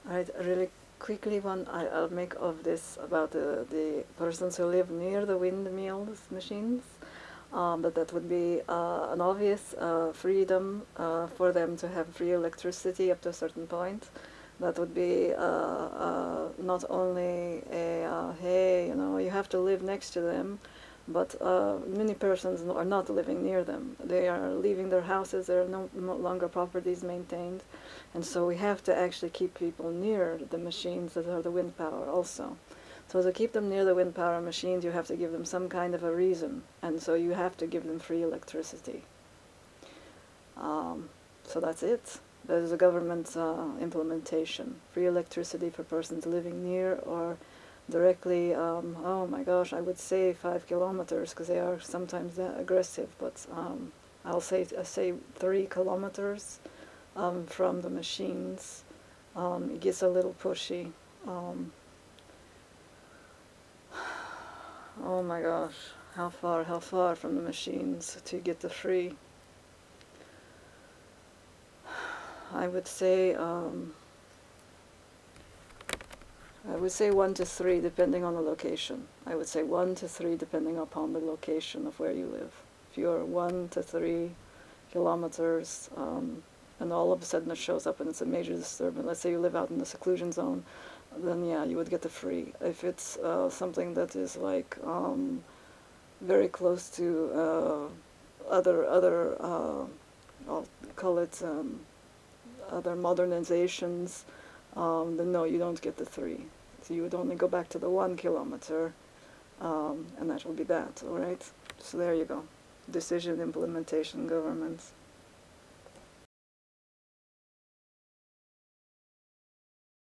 Right, really quickly one I'll make of this about the persons who live near the windmills machines. That would be an obvious freedom for them to have free electricity up to a certain point. That would be not only a hey, you know, you have to live next to them, but many persons are not living near them. They are leaving their houses. There are no longer properties maintained, and so we have to actually keep people near the machines that are the wind power also. So to keep them near the wind power machines, you have to give them some kind of a reason, and so you have to give them free electricity. So that's it. That is a government implementation. Free electricity for persons living near or directly, oh my gosh, I would say 5 kilometers because they are sometimes aggressive, but I say 3 kilometers from the machines. It gets a little pushy. Oh my gosh, how far from the machines to get the free? I would say 1 to 3 depending on the location. I would say 1 to 3 depending upon the location of where you live. If you're 1 to 3 kilometers and all of a sudden it shows up and it's a major disturbance, let's say you live out in the seclusion zone, then yeah, you would get the free. If it's something that is like very close to other I'll call it other modernizations, then no, you don't get the 3. So you would only go back to the 1 kilometer, and that will be that, all right? So there you go. Decision implementation governments.